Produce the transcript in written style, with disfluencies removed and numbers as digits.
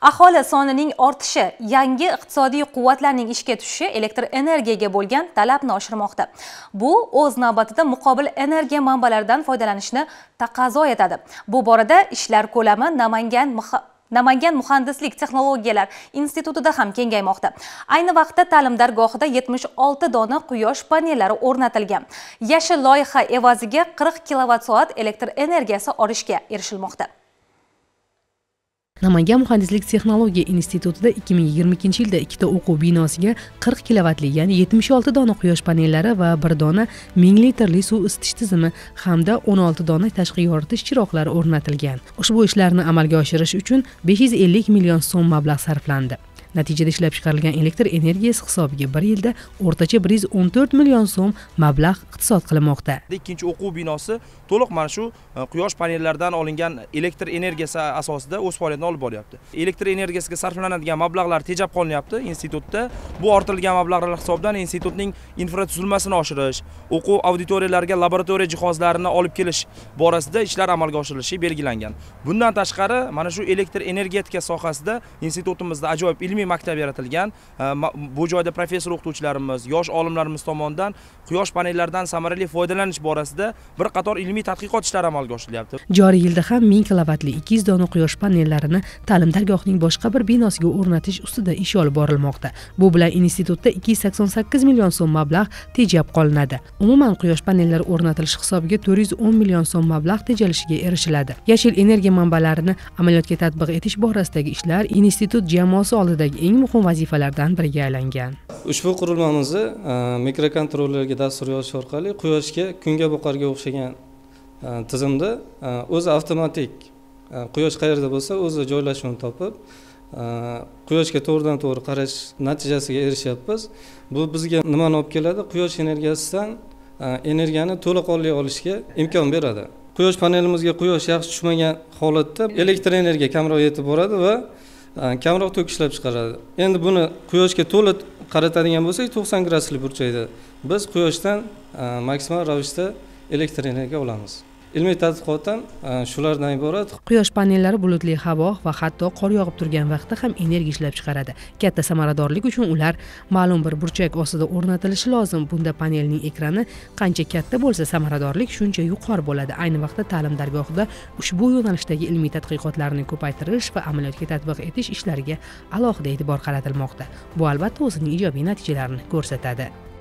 Aholi sonining ortishi, yangi iqtisodiy quvvatlarning ishga tushishi elektr energiyaga bo'lgan talabni oshirmoqda. Bu o'z navbatida muqobil energiya manbalaridan foydalanishni taqozo etadi. Bu borada ishlar ko'lami Namangan muhandislik texnologiyalar institutida ham kengaymoqda. Ayni vaqtda ta'lim dargohida 76 dona quyosh panellari o'rnatilgan. Yashil loyiha evaziga 40 kWh elektr energiyasi olishga erishilmoqda. Namangan muhandislik texnologiya institutida 2022-yilda ikkita o'quv binosiga 40 kilovatli, ya'ni 76 dona quyosh panellari va 1 dona 1000 litrli suv isitish tizimi hamda 16 dona tashqi yoritish chiroqlari o'rnatilgan. Ushbu ishlarni amalga oshirish uchun 550 million so'm mablag' sarflandi. Natijada ishlab chiqarilgan elektr energiyasi hisobiga 1 yilda o'rtacha 114 million so'm mablag' iqtisod qilinmoqda. Ikkinchi o'quv binosi to'liq mana shu quyosh panellaridan olingan elektr energiyasi asosida o'z faoliyatini olib boryapti. Elektr energiyasiga sarflanadigan mablag'lar tejab qolinyapti institutda. Bu ortilgan mablag'lar hisobidan institutning infratuzilmasini oshirish, o'quv auditoriyalariga laboratoriya jihozlarini olib kelish borasida ishlar amalga oshirilishi belgilangan. Bundan tashqari, mana shu elektr energetika sohasida institutimizda ajoyib ilmiy maktab yaratilgan. Bu joyda professor o'qituvchilarimiz, yosh olimlarimiz tomonidan quyosh panellaridan samarali foydalanish borasida bir qator ilmiy tadqiqot ishlari amalga oshirilyapti. Joriy yilda ham 1000 kilovatli 200 dona quyosh panellarini ta'lim dargohining boshqa bir binosiga o'rnatish ustida ish olib borilmoqda. Bu bilan institutda 288 million so'm mablag' tejab qolinadi. Umuman quyosh panellari o'rnatilishi hisobiga 410 million so'm mablag' tejalishiga erishiladi. Yashil energiya manbalarini amaliyotga tatbiq etish borasidagi ishlar institut jamoasi oldidagi eng muhim vazifalardan biriga aylangan. Ushbu qurilmamizni mikrokontrollerga dastur yozish orqali quyoshga, kunga boqarga o'xshagan tizimda o'zi avtomatik quyosh qayerda bo'lsa o'zi joylashuvini topib, quyoshga to'g'ridan to'g'ri qarash natijasiga erishyapmiz. Bu bizga nimani olib keladi? Quyosh energiyasidan energiyani to'laqonli olishga imkon beradi. Quyosh panelimizga quyosh yaxshi tushmagan holatda elektr energiya kamroq yetib boradi va kamroq tok ishlab chiqaradi. Endi buni quyoshga to'liq qaratadigan bo'lsak 90 gradusli burchakda biz quyoshdan maksimal ravishda elektr energiya olamiz. Ilmiy tadqiqotdan shulardan iborat. Quyosh panellari bulutli havo va hatto qor yog'ib turgan vaqtda ham energiya ishlab chiqaradi. Katta samaradorlik uchun ular ma'lum bir burchak ostida o'rnatilishi lozim. Bunda panelning ekrani qancha katta bo'lsa, samaradorlik shuncha yuqori bo'ladi. Ayni vaqtda ta'lim dargohida ushbu yo'nalishdagi ilmiy tadqiqotlarni ko'paytirish va amaliyotga tatbiq etish ishlariga alohida e'tibor qaratilmoqda. Bu albatta o'zining ijobiy natijalarini ko'rsatadi.